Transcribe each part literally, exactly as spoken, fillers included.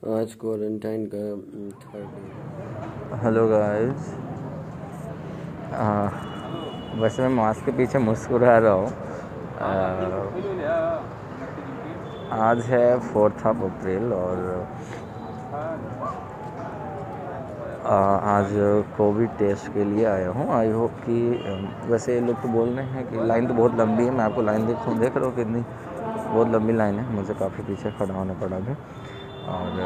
आज क्वारंटाइन का third day. Hello guys, वैसे मैं मास्क के पीछे मुस्कुरा रहा हूँ। आज है फोर्थ ऑफ अप्रैल और आ, आज कोविड टेस्ट के लिए आया हूँ। आई होप कि वैसे लोग तो बोल रहे हैं कि लाइन तो बहुत लंबी है। मैं आपको लाइन देखूँ देख रहा हूँ कितनी बहुत लंबी लाइन है। मुझे काफ़ी पीछे खड़ा होना पड़ा भी। और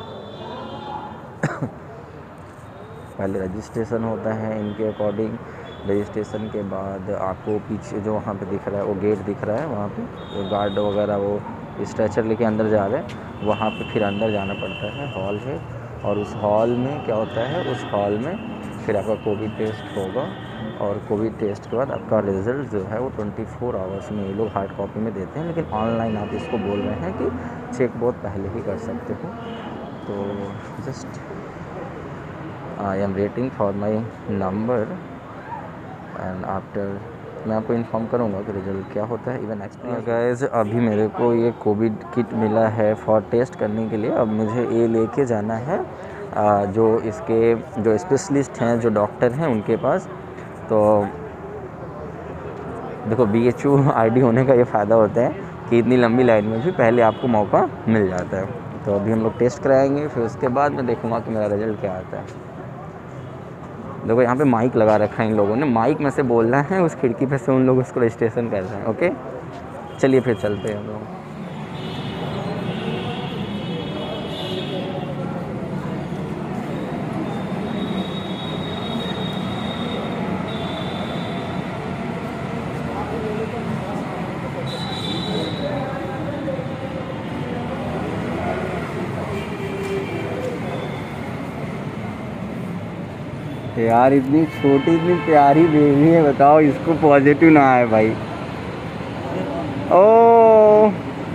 पहले रजिस्ट्रेशन होता है इनके अकॉर्डिंग। रजिस्ट्रेशन के बाद आपको पीछे जो वहाँ पे दिख रहा है वो गेट दिख रहा है, वहाँ पे वो गार्ड वगैरह वो स्ट्रेचर लेके अंदर जा रहे हैं। वहाँ पे फिर अंदर जाना पड़ता है, हॉल है। और उस हॉल में क्या होता है, उस हॉल में फिर आपका कोविड टेस्ट होगा। और कोविड टेस्ट के बाद आपका रिज़ल्ट जो है वो ट्वेंटी फोर आवर्स में ये लोग हार्ड कॉपी में देते हैं। लेकिन ऑनलाइन आप इसको बोल रहे हैं कि चेक बहुत पहले ही कर सकते हो। तो just I am waiting for my number and after मैं आपको इन्फॉर्म करूँगा कि रिज़ल्ट क्या होता है। इवन एक्सपीरियंस गाइस, अभी मेरे को ये कोविड किट मिला है फॉर टेस्ट करने के लिए। अब मुझे ये लेके जाना है आ, जो इसके जो स्पेशलिस्ट हैं, जो डॉक्टर हैं उनके पास। तो देखो, B H U I D होने का ये फ़ायदा होता है कि इतनी लंबी लाइन में भी पहले आपको मौका मिल जाता है। तो अभी हम लोग टेस्ट कराएंगे, फिर उसके बाद मैं देखूँगा कि मेरा रिज़ल्ट क्या आता है। देखो, यहाँ पे माइक लगा रखा है इन लोगों ने। माइक में से बोलना है, उस खिड़की पे से उन लोग उसको रजिस्ट्रेशन कर रहे हैं। ओके, चलिए फिर चलते हैं हम लोग। यार, इतनी छोटी इतनी प्यारी बेबी है, बताओ इसको पॉजिटिव ना आए भाई। ओ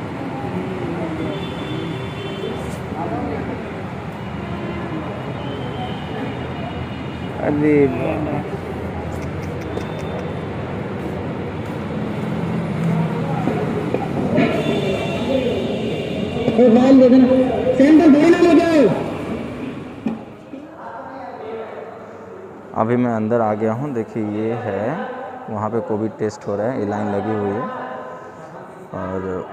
अरे अभी मैं अंदर आ गया हूँ। देखिए, ये है वहाँ पे कोविड टेस्ट हो रहा है। ये लाइन लगी हुई है। और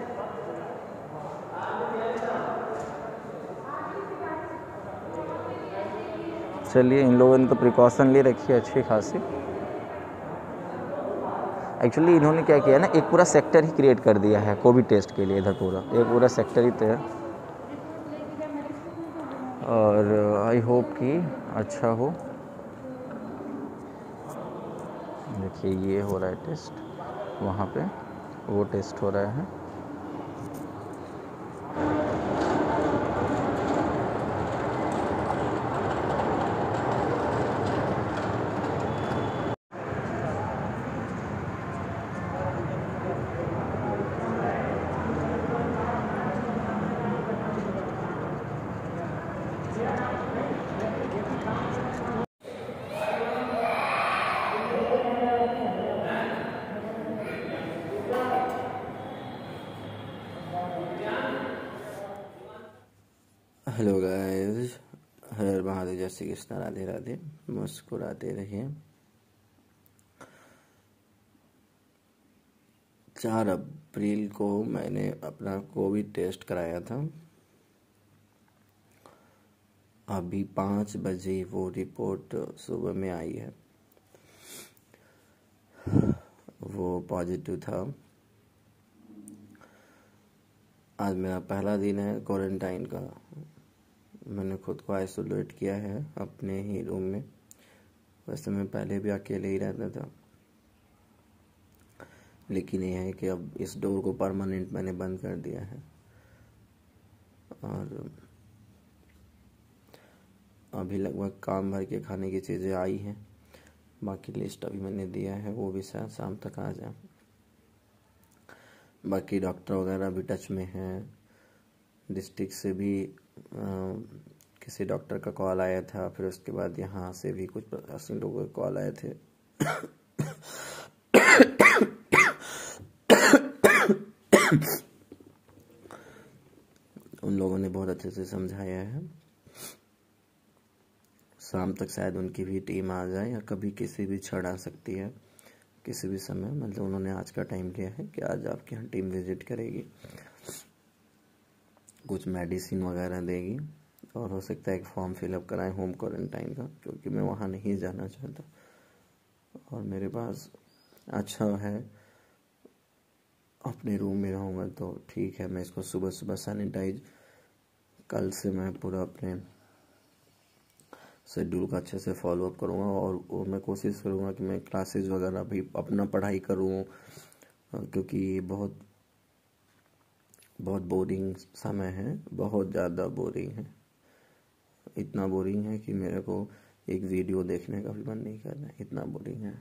चलिए, इन लोगों ने तो प्रिकॉशन ले रखी है अच्छी खासी। एक्चुअली इन्होंने क्या किया ना, एक पूरा सेक्टर ही क्रिएट कर दिया है कोविड टेस्ट के लिए। इधर पूरा एक पूरा सेक्टर ही तो है। और आई होप कि अच्छा हो। देखिए, ये हो रहा है टेस्ट, वहाँ पे वो टेस्ट हो रहा है। हेलो गाइस, हर महादेव, जय श्री कृष्ण, राधे राधे। मुस्कुराते रहिए। चार अप्रैल को मैंने अपना कोविड टेस्ट कराया था। अभी पाँच बजे वो रिपोर्ट सुबह में आई है, वो पॉजिटिव था। आज मेरा पहला दिन है क्वारंटाइन का। मैंने खुद को आइसोलेट किया है अपने ही रूम में। वैसे मैं पहले भी अकेले ही रहता था, लेकिन यह है कि अब इस डोर को परमानेंट मैंने बंद कर दिया है। और अभी लगभग काम भर के खाने की चीज़ें आई हैं। बाकी लिस्ट अभी मैंने दिया है, वो भी शायद शाम तक आ जाए। बाकी डॉक्टर वगैरह भी टच में हैं। डिस्ट्रिक्ट से भी आ, किसी डॉक्टर का कॉल आया था। फिर उसके बाद यहाँ से भी कुछ अस्सी लोगों के कॉल आए थे। उन लोगों लोगों ने बहुत अच्छे से समझाया है। शाम तक शायद उनकी भी टीम आ जाए या कभी किसी भी क्षण आ सकती है, किसी भी समय। मतलब उन्होंने आज का टाइम लिया है कि आज आपके यहाँ टीम विजिट करेगी, कुछ मेडिसिन वगैरह देगी और हो सकता है एक फॉर्म फिलअप कराएं होम क्वारंटाइन का, क्योंकि मैं वहाँ नहीं जाना चाहता और मेरे पास अच्छा है, अपने रूम में रहूँगा तो ठीक है। मैं इसको सुबह सुबह सैनिटाइज, कल से मैं पूरा अपने शेड्यूल का अच्छे से फॉलो अप करूँगा और, और मैं कोशिश करूँगा कि मैं क्लासेस वगैरह भी अपना पढ़ाई करूँ, क्योंकि ये बहुत बहुत बोरिंग समय है, बहुत ज़्यादा बोरिंग है। इतना बोरिंग है कि मेरे को एक वीडियो देखने का भी मन नहीं कर रहा है, इतना बोरिंग है।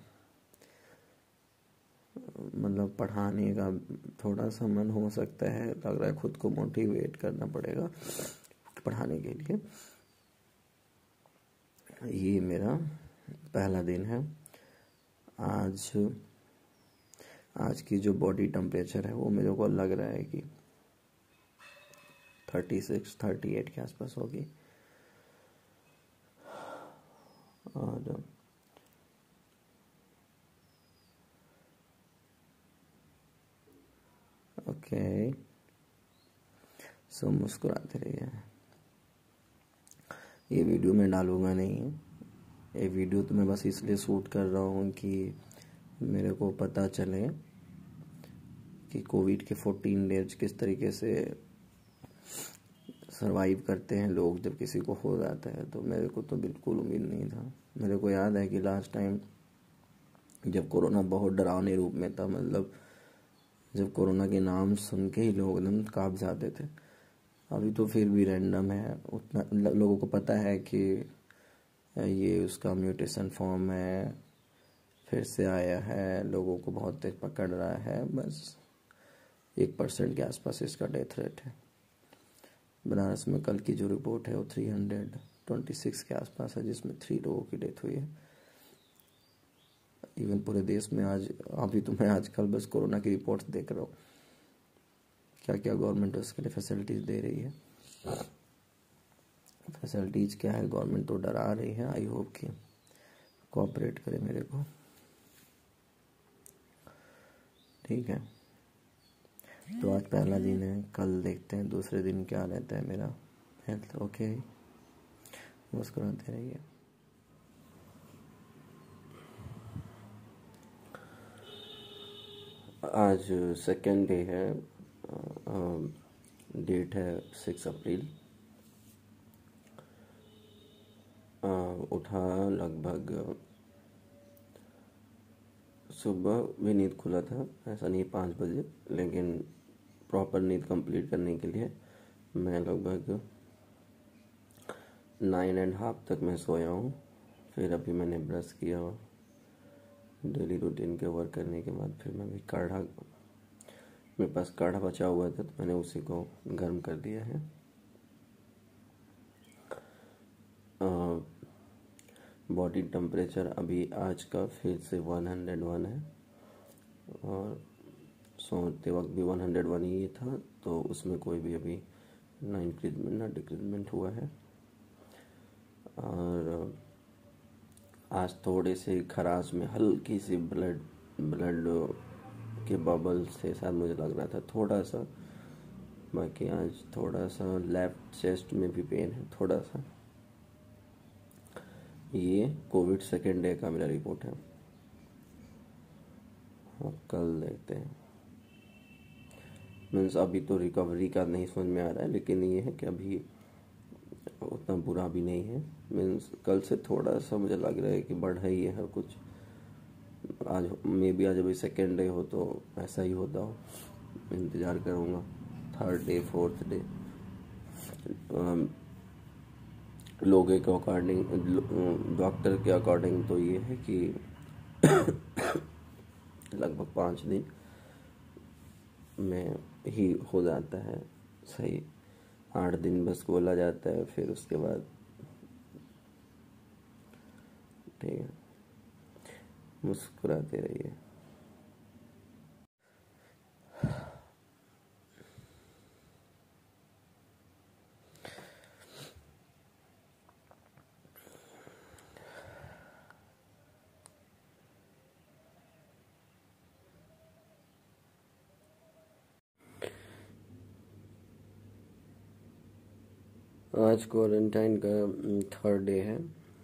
मतलब पढ़ाने का थोड़ा सा मन हो सकता है, लग रहा है खुद को मोटिवेट करना पड़ेगा पढ़ाने के लिए। ये मेरा पहला दिन है। आज आज की जो बॉडी टेम्परेचर है वो मेरे को लग रहा है कि थर्टी सिक्स थर्टी एट के आसपास होगी। और ओके, सो मुस्कुराते रहिए। ये वीडियो मैं डालूंगा नहीं, ये वीडियो तो मैं बस इसलिए शूट कर रहा हूँ कि मेरे को पता चले कि कोविड के फोर्टीन डेज किस तरीके से सरवाइव करते हैं लोग जब किसी को हो जाता है। तो मेरे को तो बिल्कुल उम्मीद नहीं था। मेरे को याद है कि लास्ट टाइम जब कोरोना बहुत डरावने रूप में था, मतलब जब कोरोना के नाम सुन के ही लोग एकदम काँप जाते थे। अभी तो फिर भी रैंडम है, उतना लोगों को पता है कि ये उसका म्यूटेशन फॉर्म है, फिर से आया है, लोगों को बहुत तेज पकड़ रहा है। बस एक परसेंट के आसपास इसका डेथ रेट है। बनारस में कल की जो रिपोर्ट है वो थ्री हंड्रेड ट्वेंटी सिक्स के आसपास है, जिसमें थ्री लोगों की डेथ हुई है। इवन पूरे देश में आज, अभी तो मैं आजकल बस कोरोना की रिपोर्ट्स देख रहा हूँ, क्या क्या गवर्नमेंट उसके लिए फैसिलिटीज़ दे रही है। फैसिलिटीज़ क्या है, गवर्नमेंट तो डरा रही है। आई होप कि कोऑपरेट करे मेरे को, ठीक है। तो आज पहला दिन है, कल देखते हैं दूसरे दिन क्या रहता है मेरा हेल्थ। ओके, मुस्कुराते रहिए। आज सेकेंड डे है, डेट है सिक्स अप्रैल। उठा लगभग, सुबह भी नींद खुला था, ऐसा नहीं पाँच बजे, लेकिन प्रॉपर नींद कंप्लीट करने के लिए मैं लगभग नाइन एंड हाफ तक मैं सोया हूँ। फिर अभी मैंने ब्रश किया, डेली रूटीन के वर्क करने के बाद फिर मैं भी काढ़ा, मेरे पास काढ़ा बचा हुआ था तो मैंने उसी को गर्म कर दिया है। बॉडी टेम्परेचर अभी आज का फिर से वन हंड्रेड वन है और सोते वक्त भी वन हंड्रेड वन ही था, तो उसमें कोई भी अभी ना इंक्रीजमेंट ना डिक्रीजमेंट हुआ है। और आज थोड़े से खराश में हल्की सी ब्लड ब्लड के बबल्स थे, शायद मुझे लग रहा था थोड़ा सा। बाकी आज थोड़ा सा लेफ्ट चेस्ट में भी पेन है थोड़ा सा। ये कोविड सेकेंड डे का मेरा रिपोर्ट है। अब कल देखते हैं। मीन्स अभी तो रिकवरी का नहीं समझ में आ रहा है, लेकिन ये है कि अभी उतना बुरा भी नहीं है। मीन्स कल से थोड़ा सा मुझे लग रहा है कि बढ़ा ही है हर कुछ। आज मे बी आज अभी सेकेंड डे हो तो ऐसा ही होता हो, इंतज़ार करूँगा थर्ड डे फोर्थ डे। लोगों के अकॉर्डिंग, डॉक्टर के अकॉर्डिंग तो ये है कि लगभग पाँच दिन में ही हो जाता है सही। आठ दिन बस बोला जाता है, फिर उसके बाद ठीक है। मुस्कुराते रहिए। आज क्वारंटाइन का थर्ड डे है।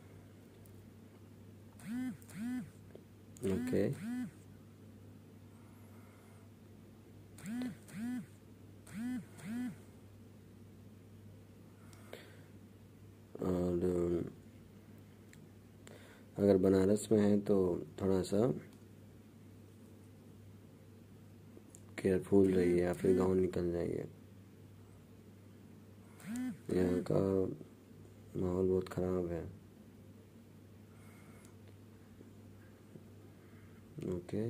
ओके और अगर बनारस में है तो थोड़ा सा केयरफुल रहिए या फिर गाँव निकल जाइए। यहाँ का माहौल बहुत ख़राब है। ओके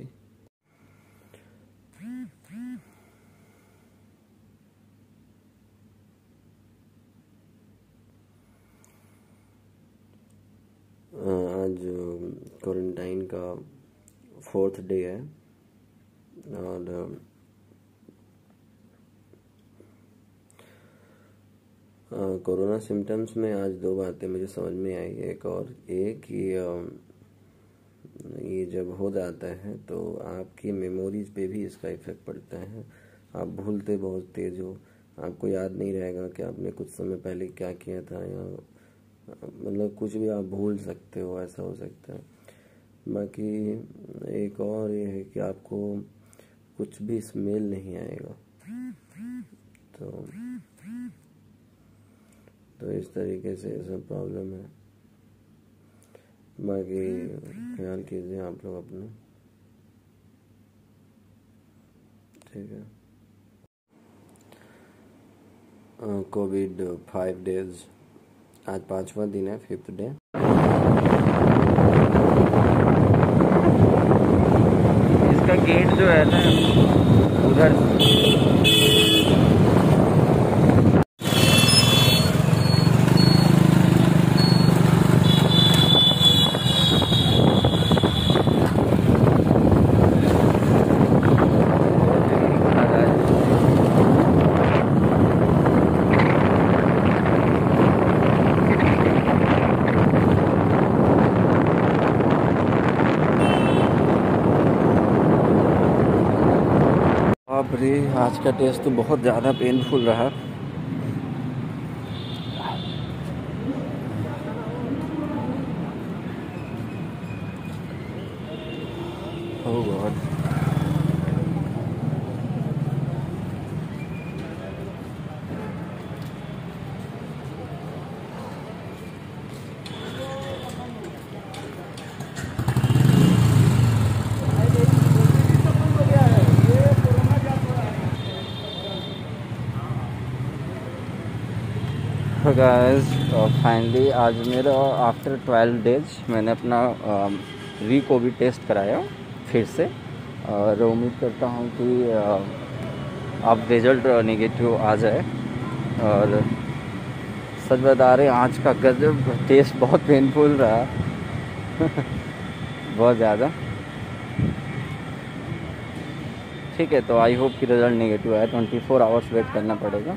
आज क्वारंटाइन का फोर्थ डे है और कोरोना सिम्टम्स में आज दो बातें मुझे समझ में आई। एक और ये कि ये जब हो जाता है तो आपकी मेमोरीज पे भी इसका इफेक्ट पड़ता है। आप भूलते बहुत तेज हो, आपको याद नहीं रहेगा कि आपने कुछ समय पहले क्या किया था, या मतलब कुछ भी आप भूल सकते हो, ऐसा हो सकता है। बाकी एक और ये है कि आपको कुछ भी स्मेल नहीं आएगा। तो तो इस तरीके से सब प्रॉब्लम है। बाकी ख्याल कीजिए आप लोग अपना, ठीक है। कोविड फाइव डेज, आज पांचवा दिन है, फिफ्थ डे। इसका गेट जो है ना उधर अरे आज का टेस्ट तो बहुत ज़्यादा पेनफुल रहा। ओह गॉड, गाइस फाइनली आज मेरा आफ्टर ट्वेल्व डेज मैंने अपना री कोविड टेस्ट कराया फिर से, और उम्मीद करता हूँ कि uh, अब रिज़ल्ट नेगेटिव आ जाए। और सच बता रहे आज का गजब टेस्ट बहुत पेनफुल रहा बहुत ज़्यादा। ठीक है, तो आई होप कि रिज़ल्ट नेगेटिव आए। ट्वेंटी फोर आवर्स वेट करना पड़ेगा।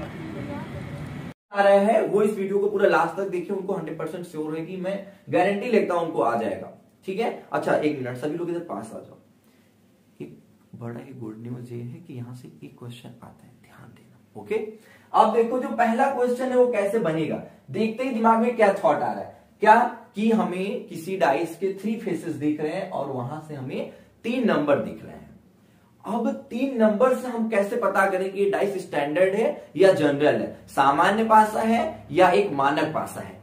आ रहे हैं वो इस वीडियो को पूरा लास्ट तक देखिए, उनको हंड्रेड परसेंट श्योर है कि मैं गारंटी लेता हूं उनको आ जाएगा। ठीक है, अच्छा एक मिनट, सभी लोग इधर पास आ जाओ। एक बड़ा ही गुड न्यूज ये है कि यहां से एक क्वेश्चन आता है, ध्यान देना। ओके, अब देखो जो पहला क्वेश्चन है वो कैसे बनेगा, देखते ही दिमाग में क्या थॉट आ रहा है, क्या कि हमें किसी डाइस के थ्री फेसेस दिख रहे हैं और वहां से हमें तीन नंबर दिख रहे हैं। अब तीन नंबर से हम कैसे पता करें कि डाइस स्टैंडर्ड है या जनरल है, सामान्य पासा है या एक मानक पासा है।